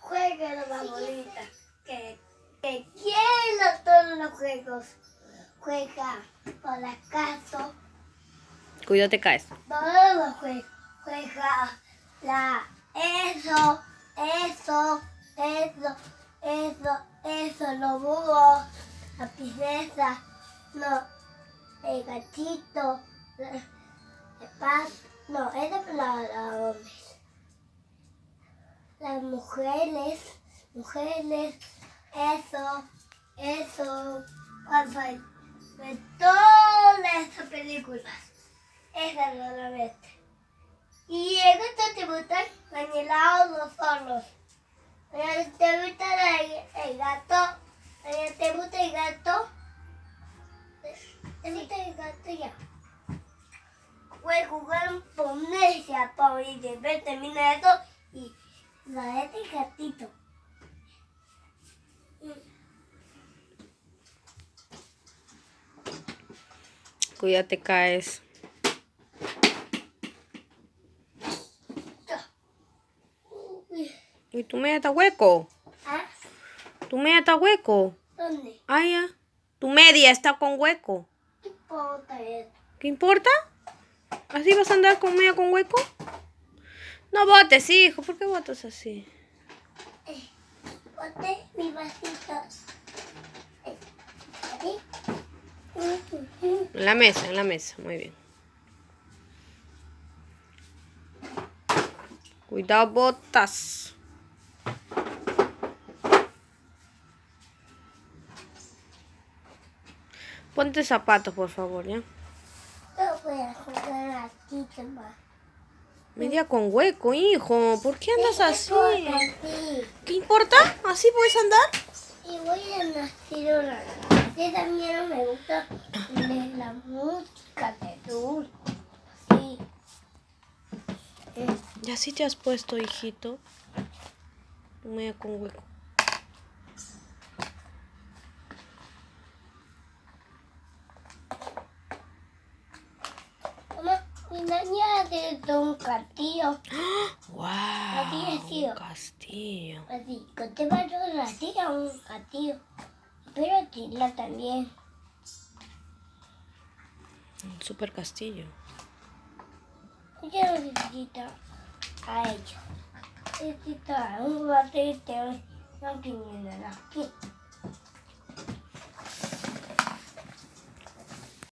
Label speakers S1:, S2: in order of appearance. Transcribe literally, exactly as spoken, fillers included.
S1: juega la más bonita. Que, que quiera todos los juegos. Juega con la casa.
S2: Cuidado, te caes.
S1: Todos los juegos. Juega la... Eso, eso, eso, eso, eso, los búhos, la princesa, no, el gatito, el paz, no, es de para los hombres. Las mujeres, mujeres, eso, eso, de todas esas películas, esas no las ves. Y el gato te gusta el helado los solos. ¿Te gusta el, el gato? ¿Te gusta el gato? ¿Te gusta el gato ya? Voy a jugar un ponencia para ir de ver, termina esto y la de este gatito.
S2: Cuidado, te caes. ¿Y tu media está hueco?
S1: ¿Ah?
S2: ¿Tu media está hueco?
S1: ¿Dónde?
S2: Ah, ya. Tu media está con hueco.
S1: ¿Qué importa eso?
S2: ¿Qué importa? ¿Así vas a andar con media con hueco? No botes, hijo. ¿Por qué botas así?
S1: Eh, boté mi vasito. Eh, ¿Aquí?
S2: En la mesa, en la mesa. Muy bien. Cuidado, botas. Ponte zapatos, por favor, ¿ya?
S1: No voy a jugar aquí, mamá.
S2: Media con hueco, hijo. ¿Por qué andas así?
S1: así?
S2: ¿Qué importa? ¿Así puedes andar?
S1: Y voy a nacer una. Que también no me gusta de la música de dulce. Sí.
S2: ¿Y así te has puesto, hijito? Media con hueco.
S1: Mamá, mi niña de un castillo.
S2: ¡Wow!
S1: Así
S2: Un castillo.
S1: Así, que te va a nacer un castillo. Pero tila también.
S2: Un super castillo.
S1: Yo necesito a ellos. Necesito a un gatito. No tiene nada aquí.